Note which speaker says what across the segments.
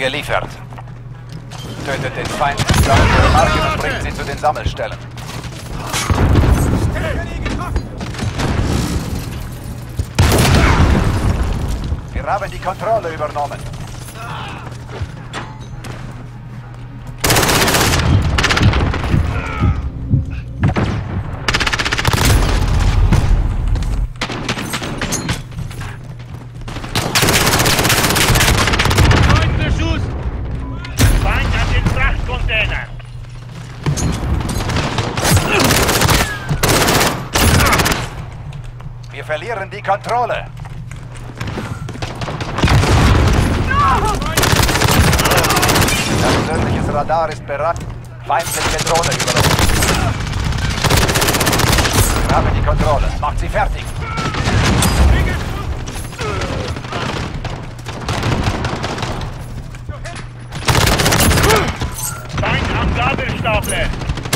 Speaker 1: geliefert. Tötet den Feind, sammelt ihre Marken und bringt sie zu den Sammelstellen. Wir haben die Kontrolle übernommen. Wir verlieren die Kontrolle. Persönliches Radar ist bereit. Feindliche Drohne über uns. Wir haben die Kontrolle. Macht sie fertig.
Speaker 2: Feind am Gabelstapler.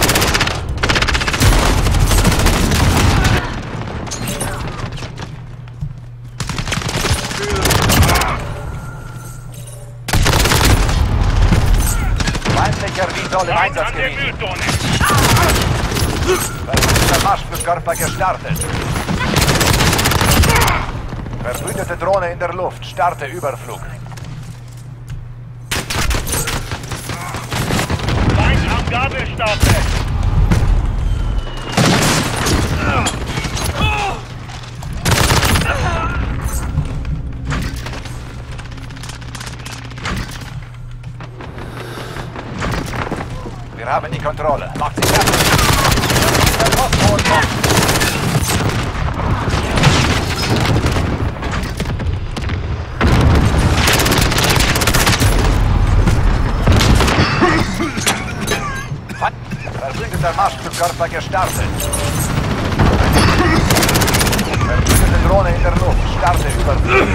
Speaker 1: Feindlicher Visol im Einsatzgebiet. Der Marschflugkörper gestartet. Verbündete Drohne in der Luft. Starte Überflug.
Speaker 2: Feind am Gabelstapler.
Speaker 1: Wir haben die Kontrolle. Macht sie fertig. Der Postboot kommt. Verbündeter Marschflugkörper gestartet. Verbündete Drohne in der Luft. Starte Überflug.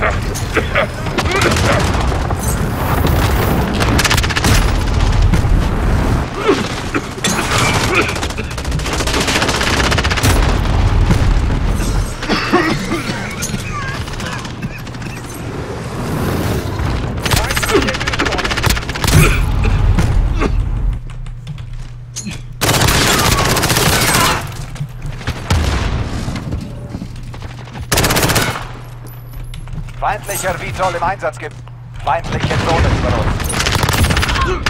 Speaker 1: Feindlicher Vitol im Einsatzgebiet. Feindliche Drohne über uns.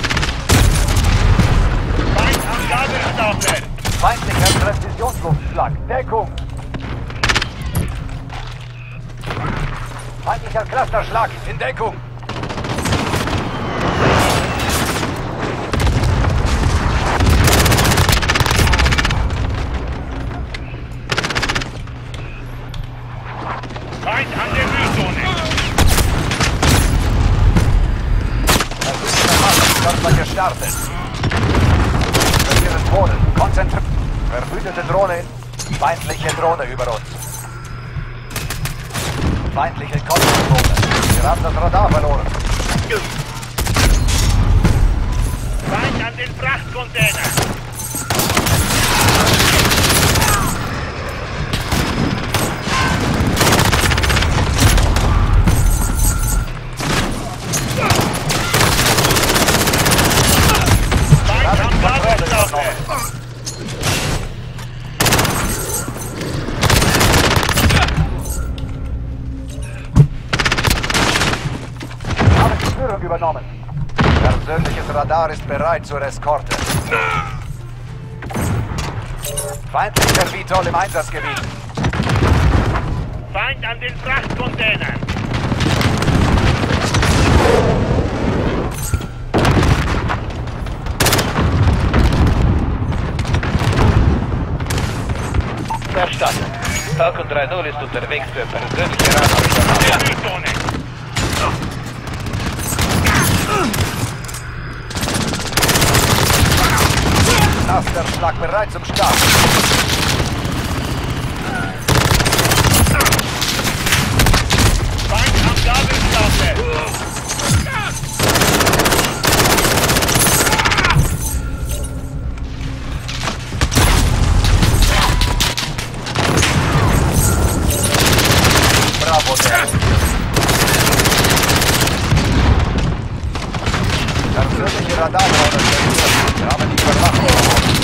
Speaker 2: Feind am Gabelstapler.
Speaker 1: Feindlicher Präzisionsluftschlag. Deckung. Feindlicher Clusterschlag. In Deckung.
Speaker 2: Feind an der Müllzone.
Speaker 1: Körper gestartet. Verlieren Drohnen. Konzentriert. Verbündete Drohne in. Feindliche Drohne über uns. Feindliche Konterdrohne. Wir haben das Radar verloren.
Speaker 2: Feind an den Frachtcontainer. Feind am Gabelstapler.
Speaker 1: Haben die Führung übernommen. Persönliches Radar ist bereit zur Eskorte. Feindlicher Vitol im Einsatzgebiet.
Speaker 2: Feind an den Frachtcontainern.
Speaker 1: Verstanden. Falcon 3-0 ist unterwegs für persönliche Radarübernahme.
Speaker 2: Müllzone.
Speaker 1: Clusterschlag bereit zum Start.
Speaker 2: Feind am Gabelstapler.
Speaker 1: Bravo, der. Radardrohne stabilisiert. Wir haben die Überwachung gewonnen.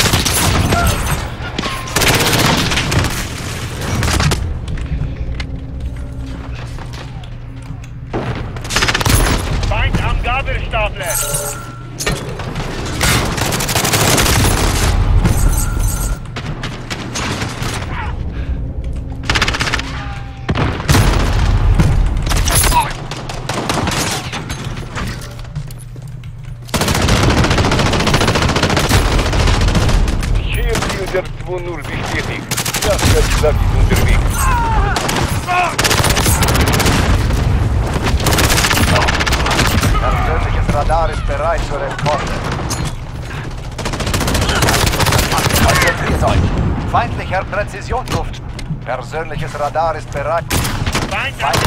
Speaker 2: Feind am Gabelstapler.
Speaker 3: Cheerleader 2-0 bestätigt. Das Kandidat ist unterwegs.
Speaker 1: Persönliches Radar ist bereit zur Eskorte. Konzentriert euch. Feindlicher Präzisionsluft. Persönliches Radar ist bereit.
Speaker 2: Feind am